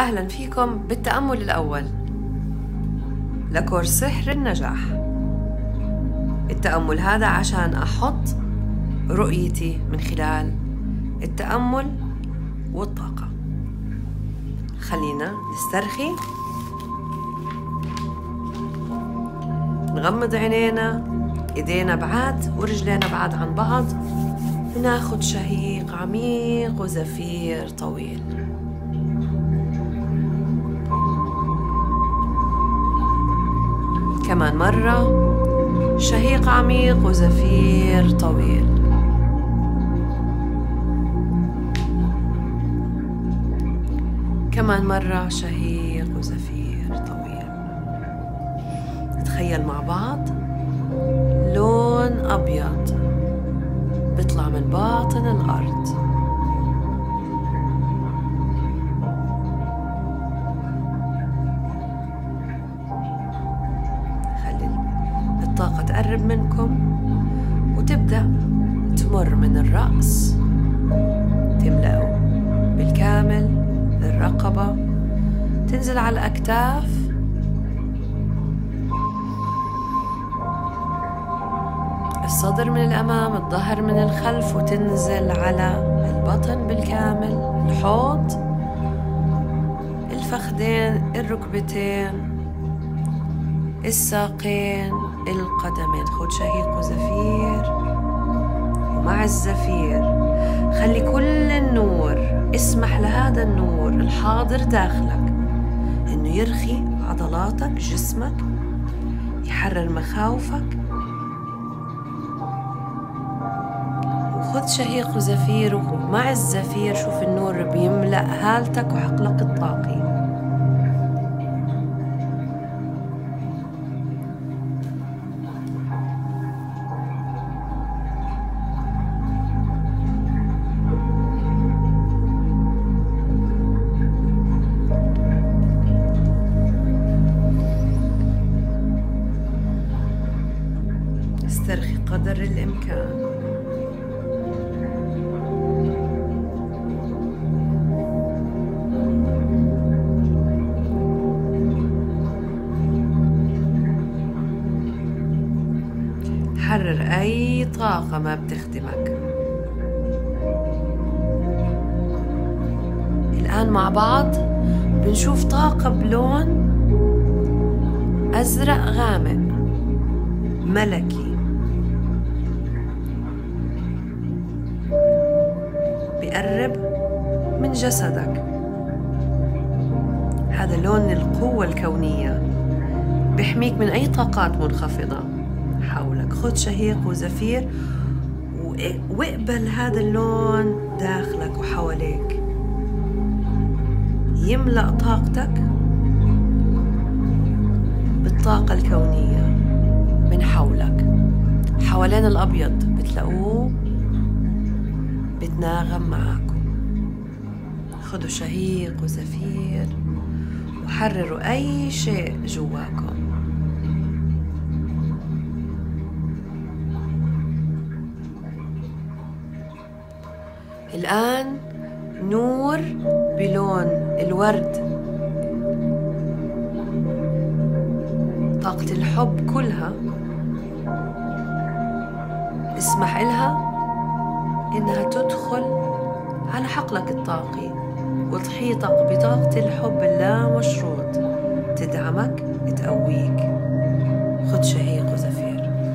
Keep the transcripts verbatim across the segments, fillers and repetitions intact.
أهلا فيكم بالتأمل الأول لكورس سحر النجاح. التأمل هذا عشان أحط رؤيتي من خلال التأمل والطاقة. خلينا نسترخي، نغمض عينينا، ايدينا بعاد ورجلينا بعاد عن بعض، وناخد شهيق عميق وزفير طويل. كمان مرة شهيق عميق وزفير طويل. كمان مرة شهيق وزفير طويل. نتخيل مع بعض لون أبيض بيطلع من باطن الأرض. خلي الطاقة تقرب منكم وتبدأ تمر من الرأس، تملأه بالكامل الرقبة، تنزل على الأكتاف، الصدر من الأمام، الظهر من الخلف، وتنزل على البطن بالكامل، الحوض، الفخذين، الركبتين، الساقين، القدمين. خد شهيق وزفير، ومع الزفير خلي كل النور، اسمح لهذا النور الحاضر داخلك إنه يرخي عضلاتك، جسمك، يحرر مخاوفك. وخذ شهيق وزفير، ومع الزفير شوف النور بيملأ هالتك وحقلك الطاقي. استرخي قدر الإمكان. حرر أي طاقة ما بتخدمك. الآن مع بعض بنشوف طاقة بلون أزرق غامق ملكي، بيقرب من جسدك. هذا لون القوة الكونية، بيحميك من أي طاقات منخفضة حولك. خد شهيق وزفير واقبل هذا اللون داخلك وحواليك، يملأ طاقتك بالطاقة الكونية من حولك. حوالين الأبيض بتلاقوه بتناغم معاكم. خدوا شهيق وزفير وحرروا أي شيء جواكم. الآن نور بلون الورد، طاقة الحب كلها، اسمح إلها إنها تدخل على حقلك الطاقي وتحيطك بطاقة الحب اللا مشروط، تدعمك، تقويك. خد شهيق وزفير.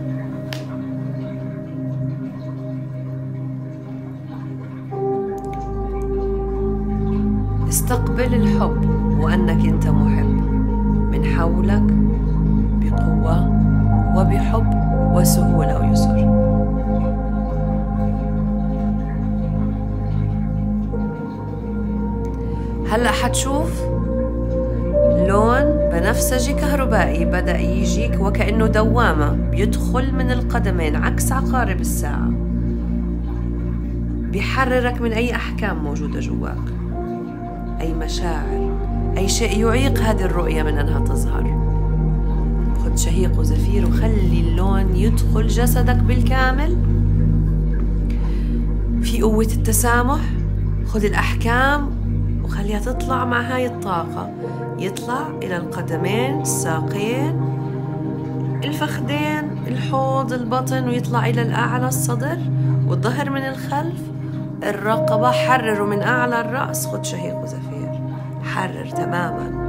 استقبل الحب وأنك أنت محب من حولك بقوة وبحب وسهولة ويسر. هلأ حتشوف لون بنفسجي كهربائي بدأ يجيك وكأنه دوامة بيدخل من القدمين عكس عقارب الساعة، بيحررك من أي أحكام موجودة جواك، أي مشاعر، أي شيء يعيق هذه الرؤية من أنها تظهر. خد شهيق وزفير وخلي اللون يدخل جسدك بالكامل في قوة التسامح. خد الأحكام وخليها تطلع مع هاي الطاقة، يطلع إلى القدمين، الساقين، الفخذين، الحوض، البطن، ويطلع إلى الأعلى الصدر والظهر من الخلف، الرقبة. حرروا من أعلى الرأس. خد شهيق وزفير، حرر تماما.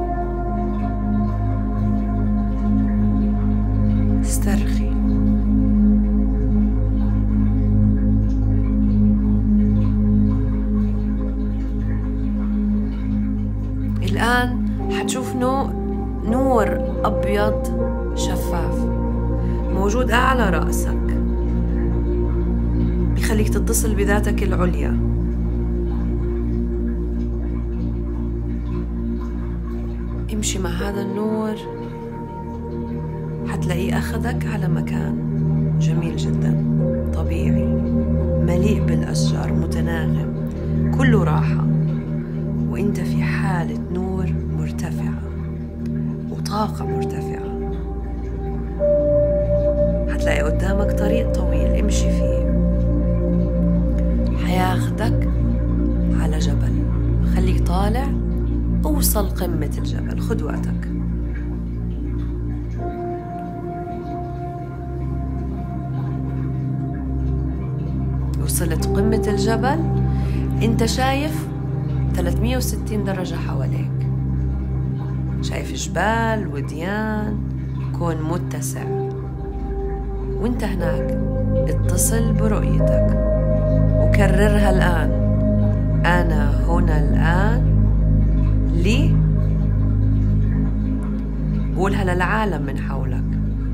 استرخي. الآن حتشوف نور أبيض شفاف موجود أعلى رأسك، بيخليك تتصل بذاتك العليا. امشي مع هذا النور، حتلاقيه أخذك على مكان جميل جدا، طبيعي، مليء بالأشجار، متناغم، كله راحة، وإنت في حالة نور مرتفعة وطاقة مرتفعة. هتلاقي قدامك طريق طويل امشي فيه، حياخدك على جبل. خليك طالع، اوصل قمة الجبل، خد وقتك. وصلت قمة الجبل، انت شايف ثلاثمية وستين درجة حواليك، شايف جبال وديان، كون متسع. وانت هناك اتصل برؤيتك وكررها الآن: أنا هنا الآن لي. قولها للعالم من حولك.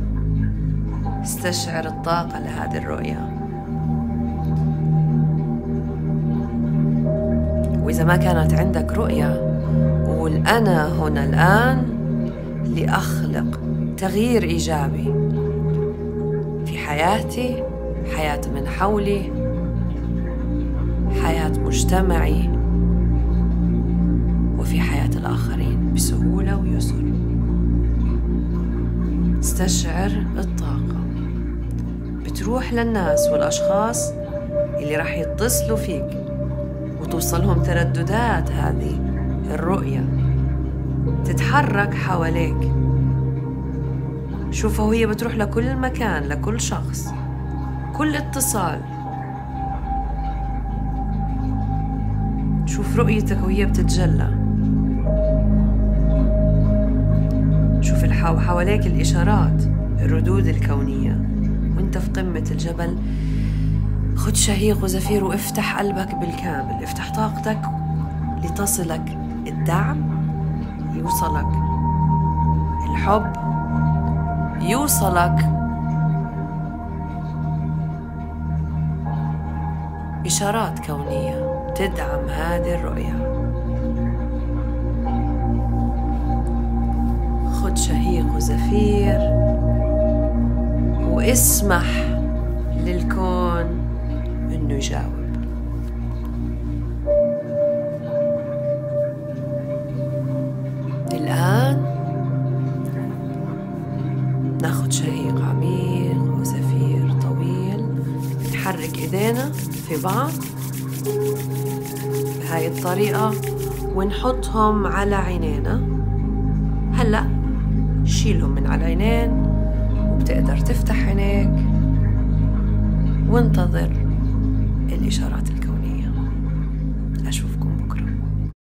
استشعر الطاقة لهذه الرؤية. وإذا ما كانت عندك رؤية، قول: أنا هنا الآن لأخلق تغيير إيجابي في حياتي، حياة من حولي، حياة مجتمعي، وفي حياة الآخرين بسهولة ويسر. استشعر الطاقة بتروح للناس والأشخاص اللي راح يتصلوا فيك وتوصلهم ترددات هذه الرؤية، تتحرك حواليك. شوفها وهي بتروح لكل مكان، لكل شخص، كل اتصال. شوف رؤيتك وهي بتتجلى. شوف حواليك الإشارات، الردود الكونية. وانت في قمة الجبل، خد شهيق وزفير وافتح قلبك بالكامل، افتح طاقتك لتصلك الدعم، يوصلك الحب، يوصلك إشارات كونية تدعم هذه الرؤية. خد شهيق وزفير واسمح للكون إنه يجاوب. الآن ناخد شهيق عميق وزفير طويل، نحرك إيدينا في بعض بهاي الطريقة ونحطهم على عينينا. هلأ شيلهم من على العينين وبتقدر تفتح عينيك وانتظر الإشارات